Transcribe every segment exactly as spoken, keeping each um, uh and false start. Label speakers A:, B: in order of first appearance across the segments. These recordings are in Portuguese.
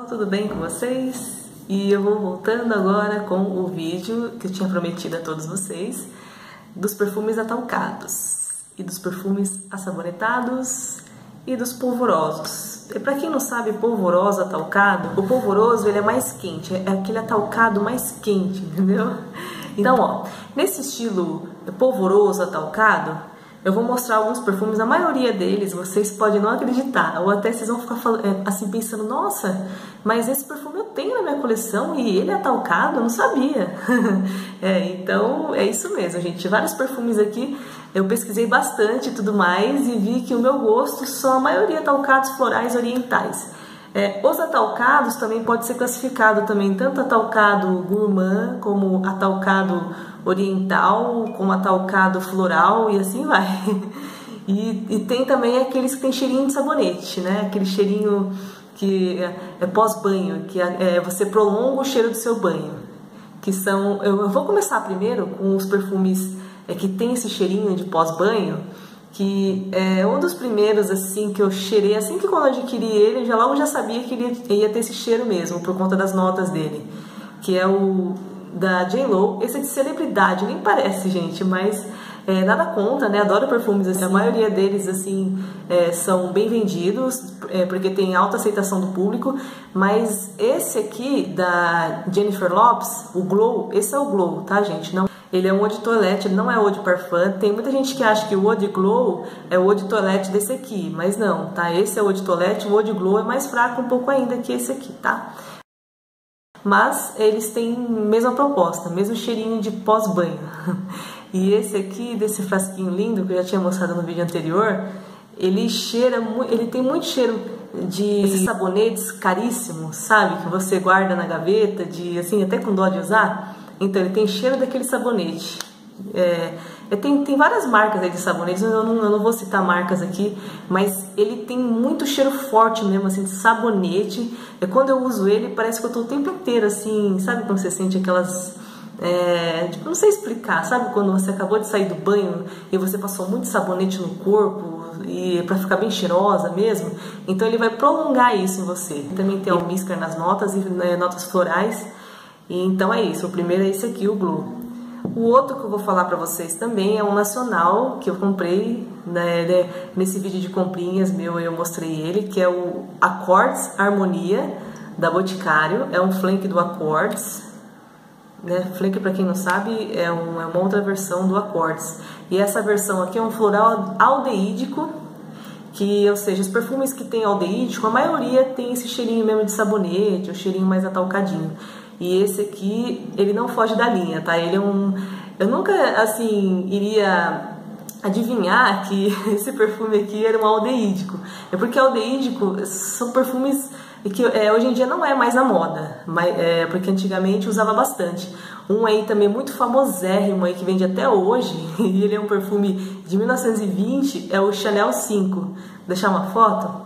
A: tudo bem com vocês? E eu vou voltando agora com o vídeo que eu tinha prometido a todos vocês dos perfumes atalcados e dos perfumes assabonetados e dos polvorosos. E para quem não sabe, polvoroso, atalcado, o polvoroso ele é mais quente, é aquele atalcado mais quente, entendeu? Então, ó, nesse estilo polvoroso, atalcado, eu vou mostrar alguns perfumes, a maioria deles vocês podem não acreditar, ou até vocês vão ficar assim pensando, nossa, mas esse perfume eu tenho na minha coleção e ele é atalcado, eu não sabia. É, então é isso mesmo, gente, vários perfumes aqui, eu pesquisei bastante e tudo mais e vi que o meu gosto são a maioria atalcados florais orientais. É, os atalcados também pode ser classificado também tanto atalcado gourmand como atalcado oriental, como atalcado floral e assim vai. E, e tem também aqueles que tem cheirinho de sabonete, né? Aquele cheirinho que é, é pós-banho, que é, é, você prolonga o cheiro do seu banho. Que são, eu, eu vou começar primeiro com os perfumes é, que tem esse cheirinho de pós-banho, que é um dos primeiros assim que eu cheirei, assim que quando eu adquiri ele, eu já logo já sabia que ele ia, ia ter esse cheiro mesmo, por conta das notas dele, que é o da J Lo. Esse é de celebridade, nem parece, gente, mas é, nada contra, né? Adoro perfumes assim, a maioria deles assim é, são bem vendidos, é, porque tem alta aceitação do público, mas esse aqui da Jennifer Lopez, o Glow, esse é o Glow, tá, gente? Não, ele é um eau de toilette, ele não é eau de parfum. Tem muita gente que acha que o eau de Glow é o eau de toilette desse aqui, mas não, tá? Esse é o eau de toilette, o eau de Glow é mais fraco um pouco ainda que esse aqui, tá? Mas eles têm a mesma proposta, mesmo cheirinho de pós-banho. E esse aqui, desse frasquinho lindo, que eu já tinha mostrado no vídeo anterior, ele cheira, ele tem muito cheiro de esses sabonetes caríssimos, sabe? Que você guarda na gaveta, de assim, até com dó de usar. Então ele tem cheiro daquele sabonete. É, tem, tem várias marcas aí de sabonetes, eu não, eu não vou citar marcas aqui, mas ele tem muito cheiro forte mesmo, assim, de sabonete. E quando eu uso ele, parece que eu tô o tempo inteiro assim, sabe quando você sente aquelas... É, tipo, não sei explicar, sabe quando você acabou de sair do banho e você passou muito sabonete no corpo e para ficar bem cheirosa mesmo? Então ele vai prolongar isso em você. Também tem almíscar nas notas e né, notas florais. E então é isso, o primeiro é esse aqui, o Glow. O outro que eu vou falar pra vocês também é um nacional que eu comprei, né, nesse vídeo de comprinhas meu, eu mostrei ele, que é o Accords Harmonia da Boticário, é um flank do Accords, né? Flank, pra quem não sabe, é, um, é uma outra versão do Accords. E essa versão aqui é um floral aldeídico, que, ou seja, os perfumes que tem aldeídico, a maioria tem esse cheirinho mesmo de sabonete, o cheirinho mais atalcadinho. E esse aqui, ele não foge da linha, tá? Ele é um... Eu nunca, assim, iria adivinhar que esse perfume aqui era um aldeídico. É porque aldeídico são perfumes que é, hoje em dia não é mais a moda, mas, é, porque antigamente usava bastante. Um aí também muito famosérrimo aí, que vende até hoje, e ele é um perfume de mil novecentos e vinte, é o Chanel cinco. Vou deixar uma foto?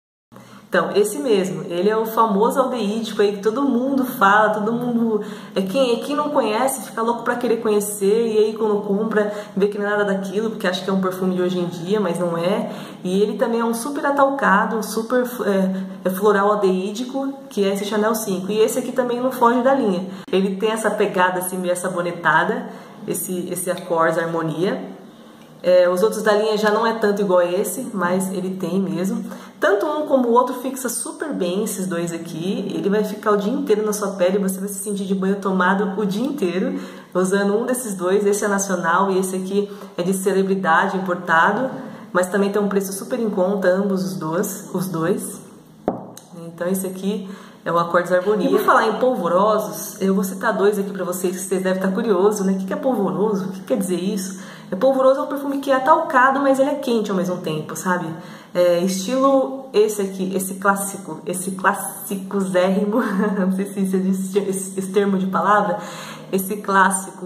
A: Então, esse mesmo, ele é o famoso aldeídico aí que todo mundo fala, todo mundo... É quem, é quem não conhece fica louco pra querer conhecer, e aí quando compra vê que não é nada daquilo, porque acha que é um perfume de hoje em dia, mas não é. E ele também é um super atalcado, um super é, é floral aldeídico, que é esse Chanel cinco. E esse aqui também não foge da linha. Ele tem essa pegada assim meio sabonetada, esse, esse Accords Harmonia. É, os outros da linha já não é tanto igual a esse, mas ele tem mesmo. Tanto um como o outro fixa super bem, esses dois aqui. Ele vai ficar o dia inteiro na sua pele, você vai se sentir de banho tomado o dia inteiro, usando um desses dois. Esse é nacional e esse aqui é de celebridade, importado, mas também tem um preço super em conta, ambos os dois. Os dois. Então esse aqui é o Accords Harmonia. E por falar em polvorosos, eu vou citar dois aqui pra vocês, que vocês devem estar curiosos, né? O que é polvoroso? O que quer dizer isso? É polvoroso é um perfume que é atalcado, mas ele é quente ao mesmo tempo, sabe? É, estilo esse aqui, esse clássico, esse clássicozérrimo, não sei se existe esse, esse termo de palavra, esse clássico,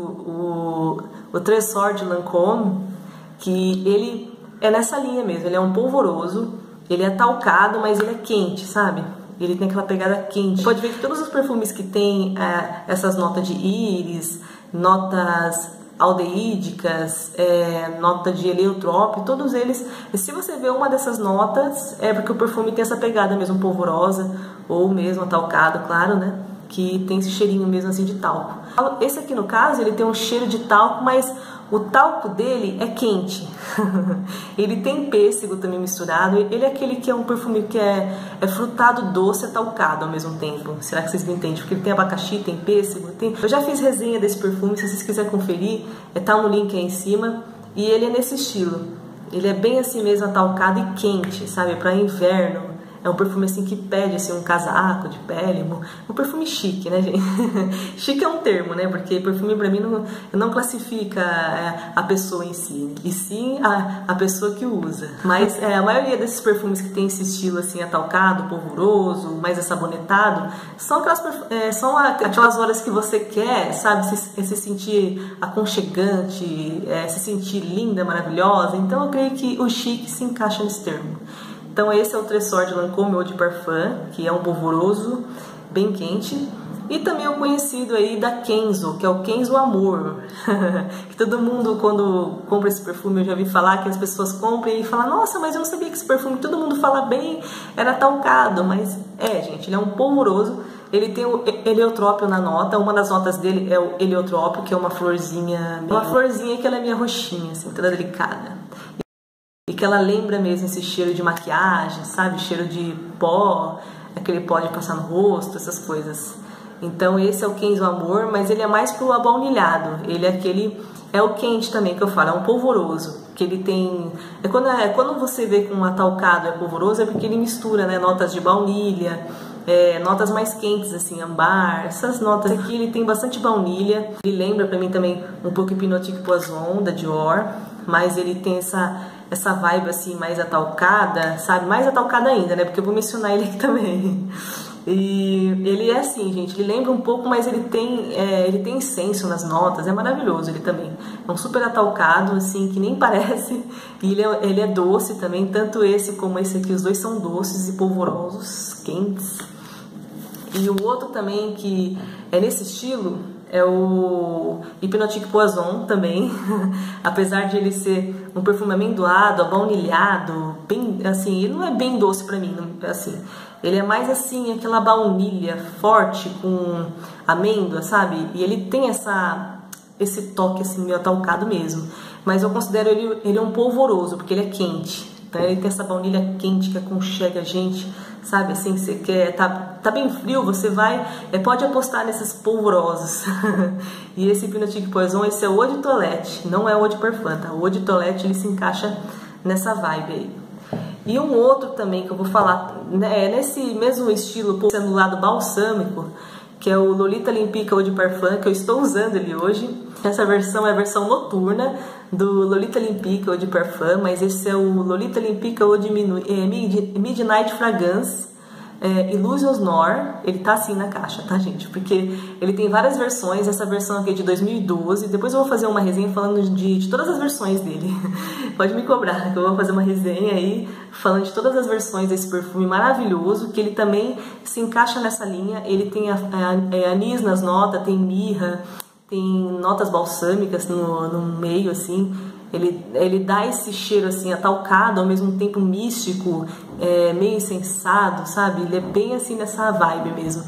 A: o, o Trésor de Lancôme, que ele é nessa linha mesmo, ele é um polvoroso, ele é atalcado, mas ele é quente, sabe? Ele tem aquela pegada quente. Pode ver que todos os perfumes que tem é, essas notas de íris, notas aldeídicas, é, nota de heliotrope, todos eles, se você vê uma dessas notas, é porque o perfume tem essa pegada mesmo polvorosa, ou mesmo atalcado, claro, né? Que tem esse cheirinho mesmo assim de talco. Esse aqui no caso, ele tem um cheiro de talco, mas o talco dele é quente. Ele tem pêssego também misturado. Ele é aquele que é um perfume que é, é frutado doce e atalcado ao mesmo tempo. Será que vocês me entendem? Porque ele tem abacaxi, tem pêssego, tem... Eu já fiz resenha desse perfume, se vocês quiserem conferir, tá no link aí em cima. E ele é nesse estilo. Ele é bem assim mesmo atalcado e quente, sabe? Para inverno. É um perfume assim que pede assim, um casaco de pele, um, um perfume chique, né, gente? Chique é um termo, né? Porque perfume pra mim não, não classifica a pessoa em si, e sim a, a pessoa que usa. Mas é, a maioria desses perfumes que tem esse estilo assim, atalcado, polvoroso, mais assabonetado, são aquelas, é, são aquelas horas que você quer, sabe, se, se sentir aconchegante, é, se sentir linda, maravilhosa. Então eu creio que o chique se encaixa nesse termo. Então esse é o Trésor de Lancôme Eau de Parfum, que é um polvoroso, bem quente. E também o conhecido aí da Kenzo, que é o Kenzo Amor. Que todo mundo, quando compra esse perfume, eu já vi falar que as pessoas compram e falam: nossa, mas eu não sabia que esse perfume, todo mundo fala bem, era talcado. Mas é, gente, ele é um polvoroso. Ele tem o heliotrópio na nota. Uma das notas dele é o heliotrópio, que é uma florzinha, uma florzinha que ela é meio roxinha, assim, toda delicada. E que ela lembra mesmo esse cheiro de maquiagem, sabe? Cheiro de pó, aquele pó de passar no rosto, essas coisas. Então esse é o Kenzo Amor, mas ele é mais pro abaunilhado. Ele é aquele... É o quente também que eu falo, é um polvoroso. Que ele tem... É quando, é, quando você vê com um atalcado é polvoroso, é porque ele mistura, né? Notas de baunilha, é, notas mais quentes, assim, ambar. Essas notas aqui, ele tem bastante baunilha. Ele lembra pra mim também um pouco Hypnotique Poison, da Dior. Mas ele tem essa... essa vibe assim mais atalcada, sabe? Mais atalcada ainda, né? Porque eu vou mencionar ele aqui também. E ele é assim, gente, ele lembra um pouco, mas ele tem, é, ele tem incenso nas notas, é maravilhoso ele também. É um super atalcado, assim, que nem parece. E ele é, ele é doce também, tanto esse como esse aqui, os dois são doces e polvorosos, quentes. E o outro também que é nesse estilo é o Hypnotique Poison também. Apesar de ele ser um perfume amendoado, abaunilhado, bem, assim, ele não é bem doce pra mim, não, assim. Ele é mais assim, aquela baunilha forte com amêndoa, sabe? E ele tem essa, esse toque assim, meio atalcado mesmo. Mas eu considero ele, ele um polvoroso, porque ele é quente. Então ele tem essa baunilha quente que aconchega a gente, sabe? Assim, você quer, tá, tá bem frio, você vai, é, pode apostar nesses polvorosos. E esse Hypnotique Poison, esse é o Eau de Toilette, não é o Eau de Parfum, tá? O Eau de Toilette, ele se encaixa nessa vibe aí. E um outro também que eu vou falar, né, é nesse mesmo estilo, sendo do lado balsâmico, que é o Lolita Olympique Eau de Parfum, que eu estou usando ele hoje. Essa versão é a versão noturna do Lolita Olympique Eau de Parfum, mas esse é o Lolita Olympique Eau de Midnight Fragrance é, Illusions Noir. Ele tá assim na caixa, tá, gente? Porque ele tem várias versões. Essa versão aqui é de dois mil e doze. Depois eu vou fazer uma resenha falando de, de todas as versões dele. Pode me cobrar, que eu vou fazer uma resenha aí falando de todas as versões desse perfume maravilhoso, que ele também se encaixa nessa linha. Ele tem a, a, a anis nas notas, tem mirra, tem notas balsâmicas no, no meio, assim. Ele, ele dá esse cheiro assim atalcado, ao mesmo tempo místico, é, meio insensado, sabe? Ele é bem assim nessa vibe mesmo.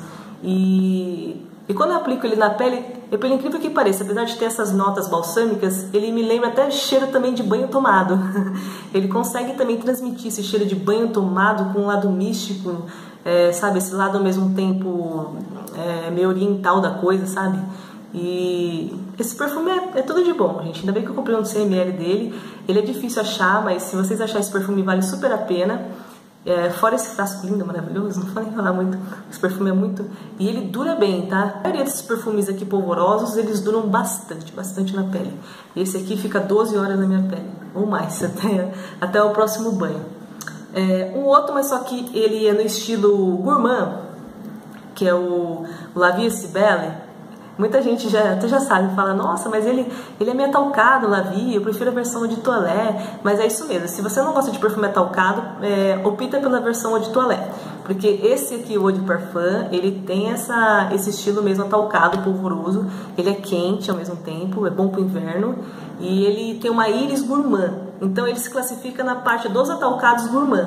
A: E, e quando eu aplico ele na pele, é, pelo incrível que pareça, apesar de ter essas notas balsâmicas, ele me lembra até cheiro também de banho tomado. Ele consegue também transmitir esse cheiro de banho tomado com um lado místico, é, sabe? Esse lado ao mesmo tempo é, meio oriental da coisa, sabe? E esse perfume é, é tudo de bom, gente. Ainda bem que eu comprei um cem mililitros dele. Ele é difícil achar, mas se vocês acharem esse perfume, vale super a pena. É, fora esse frasco lindo, maravilhoso, não vou nem falar muito. Esse perfume é muito... E ele dura bem, tá? A maioria desses perfumes aqui polvorosos, eles duram bastante, bastante na pele. Esse aqui fica doze horas na minha pele, ou mais, até, até o próximo banho. É, um outro, mas só que ele é no estilo gourmand, que é o, o La Vie est Belle. Muita gente já, até já sabe, fala: nossa, mas ele, ele é meio atalcado, La Vie, eu prefiro a versão de toilette. Mas é isso mesmo, se você não gosta de perfume atalcado, é, opta pela versão de toilette. Porque esse aqui, o Eau de Parfum, ele tem essa, esse estilo mesmo atalcado, polvoroso. Ele é quente ao mesmo tempo, é bom pro inverno. E ele tem uma íris gourmand, então ele se classifica na parte dos atalcados gourmand.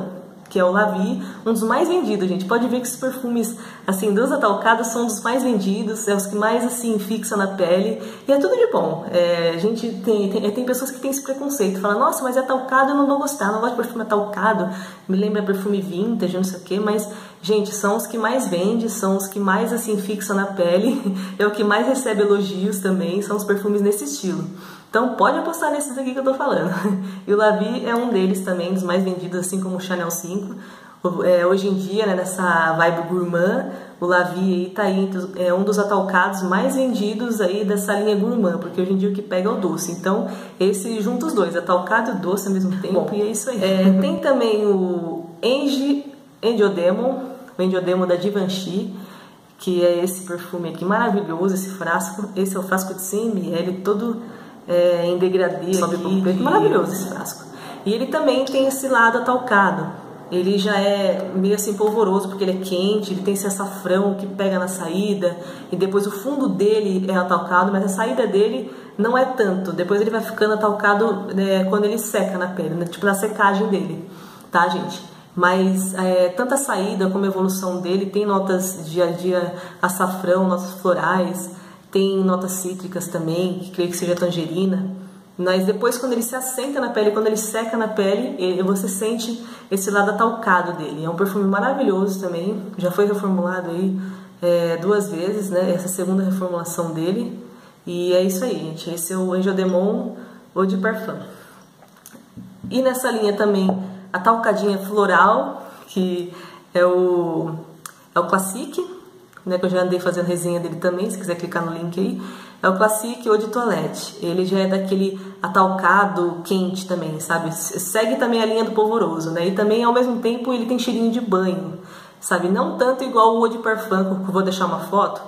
A: que é o Lavi, um dos mais vendidos, gente. Pode ver que esses perfumes, assim, dos Atalcados são dos mais vendidos, é os que mais, assim, fixam na pele, e é tudo de bom. É, a gente tem, tem, tem pessoas que têm esse preconceito, falam, nossa, mas é Atalcado, eu não vou gostar, não gosto de perfume Atalcado, me lembra perfume vintage, não sei o que, mas, gente, são os que mais vendem, são os que mais, assim, fixam na pele, é o que mais recebe elogios também, são os perfumes nesse estilo. Então pode apostar nesses aqui que eu tô falando. E o Lavi é um deles também, dos mais vendidos, assim como o Chanel cinco. É, hoje em dia, né, nessa vibe gourmand, o Lavi aí tá aí entre, é um dos Atalcados mais vendidos aí dessa linha gourmand, porque hoje em dia o que pega é o doce. Então esse junta os dois, Atalcado e doce ao mesmo tempo. Bom, e é isso aí. É, tem também o Engie Endiodemon, o Endiodemon da Givenchy, que é esse perfume aqui maravilhoso, esse frasco. Esse é o frasco de cem mililitros, todo É, em degradê, sobe aqui, preto, maravilhoso esse frasco. E ele também tem esse lado atalcado, ele já é meio assim polvoroso porque ele é quente, ele tem esse açafrão que pega na saída, e depois o fundo dele é atalcado, mas a saída dele não é tanto, depois ele vai ficando atalcado é, quando ele seca na pele, né? Tipo na secagem dele, tá, gente? Mas é, tanto a saída como a evolução dele tem notas de, de açafrão, notas florais, tem notas cítricas também, que creio que seja tangerina. Mas depois, quando ele se assenta na pele, quando ele seca na pele, ele, você sente esse lado atalcado dele. É um perfume maravilhoso também, já foi reformulado aí é, duas vezes, né? Essa segunda reformulação dele. E é isso aí, gente. Esse é o Endiodemon Eau de Parfum. E nessa linha também, a talcadinha floral, que é o, é o Classique, né, que eu já andei fazendo resenha dele também, se quiser clicar no link aí. É o Classique Eau de Toilette. Ele já é daquele atalcado quente também, sabe? Segue também a linha do polvoroso, né? E também, ao mesmo tempo, ele tem cheirinho de banho, sabe? Não tanto igual o Eau de Parfum, que eu vou deixar uma foto.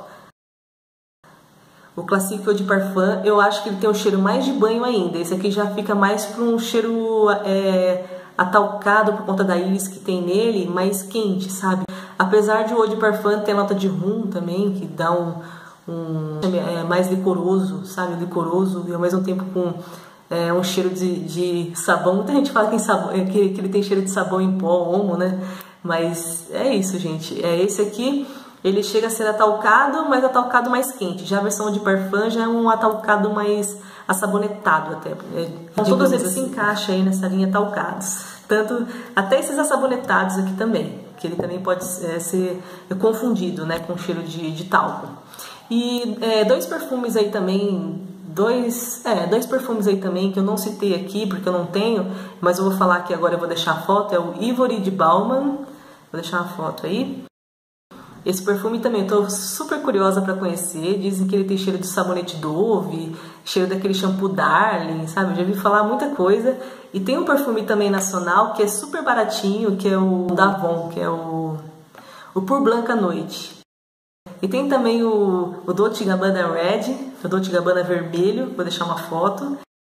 A: O Classique Eau de Parfum, eu acho que ele tem um cheiro mais de banho ainda. Esse aqui já fica mais para um cheiro é, atalcado por conta da íris que tem nele, mais quente, sabe? Apesar de o Eau de Parfum ter nota de rum também, que dá um, um é, mais licoroso, sabe? Licoroso e ao mesmo tempo com é, um cheiro de, de sabão. Muita gente fala que, sabão, que, que ele tem cheiro de sabão em pó, homo, né? Mas é isso, gente. É esse aqui, ele chega a ser atalcado, mas atalcado mais quente. Já a versão Eau de Parfum já é um atalcado mais assabonetado até. Então, todos eles assim se encaixam aí nessa linha atalcados. Tanto, até esses assabonetados aqui também, que ele também pode é, ser confundido, né, com cheiro de, de talco. E é, dois perfumes aí também, dois, é, dois perfumes aí também que eu não citei aqui porque eu não tenho, mas eu vou falar aqui agora, eu vou deixar a foto, é o Ivory de Balmain, vou deixar a foto aí. Esse perfume também eu tô super curiosa para conhecer, dizem que ele tem cheiro de sabonete Dove, cheiro daquele shampoo Darling, sabe? Eu já ouvi falar muita coisa. E tem um perfume também nacional que é super baratinho, que é o Davon, que é o, o Pour Blanc à Noite. E tem também o, o Dolce Gabbana Red, o Dolce Gabbana Vermelho, vou deixar uma foto.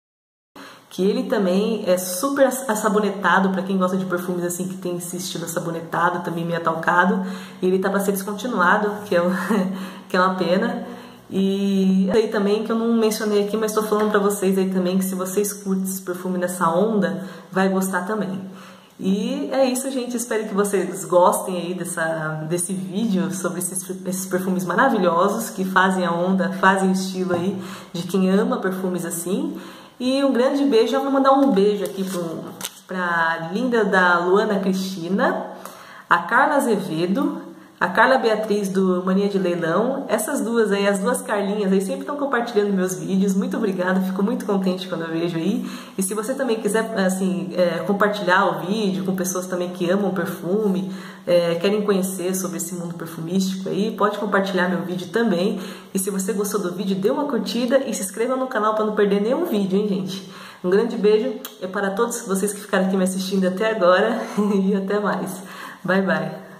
A: Que ele também é super assabonetado, para quem gosta de perfumes assim que tem esse estilo assabonetado, também meio atalcado. E ele tá para ser descontinuado, que é, o, que é uma pena. E aí também que eu não mencionei aqui, mas estou falando para vocês aí também que se vocês curtem esse perfume nessa onda, vai gostar também. E é isso, gente. Espero que vocês gostem aí dessa, desse vídeo sobre esses, esses perfumes maravilhosos que fazem a onda, fazem o estilo aí de quem ama perfumes assim. E um grande beijo, eu vou mandar um beijo aqui para a linda da Luana Cristina, a Carla Azevedo, a Carla Beatriz do Mania de Leilão. Essas duas aí, as duas Carlinhas aí sempre estão compartilhando meus vídeos. Muito obrigada, fico muito contente quando eu vejo aí. E se você também quiser assim, é, compartilhar o vídeo com pessoas também que amam perfume, é, querem conhecer sobre esse mundo perfumístico aí, pode compartilhar meu vídeo também. E se você gostou do vídeo, dê uma curtida e se inscreva no canal para não perder nenhum vídeo, hein, gente? Um grande beijo é para todos vocês que ficaram aqui me assistindo até agora e até mais. Bye, bye!